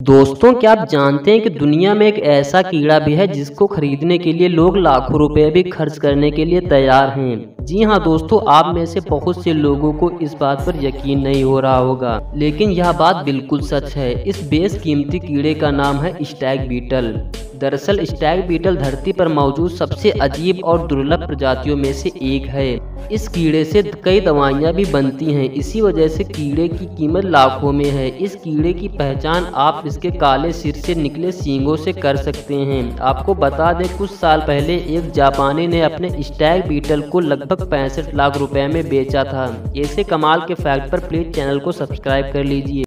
दोस्तों, क्या आप जानते हैं कि दुनिया में एक ऐसा कीड़ा भी है जिसको खरीदने के लिए लोग लाखों रुपए भी खर्च करने के लिए तैयार हैं। जी हाँ दोस्तों, आप में से बहुत से लोगों को इस बात पर यकीन नहीं हो रहा होगा, लेकिन यह बात बिल्कुल सच है। इस बेशकीमती कीड़े का नाम है स्टैग बीटल। दरअसल स्टैग बीटल धरती पर मौजूद सबसे अजीब और दुर्लभ प्रजातियों में से एक है। इस कीड़े से कई दवाइयाँ भी बनती हैं। इसी वजह से कीड़े की कीमत लाखों में है। इस कीड़े की पहचान आप इसके काले सिर से निकले सींगों से कर सकते हैं। आपको बता दें, कुछ साल पहले एक जापानी ने अपने स्टैग बीटल को लगभग 65 लाख रुपए में बेचा था। ऐसे कमाल के फैक्ट पर प्लीज चैनल को सब्सक्राइब कर लीजिए।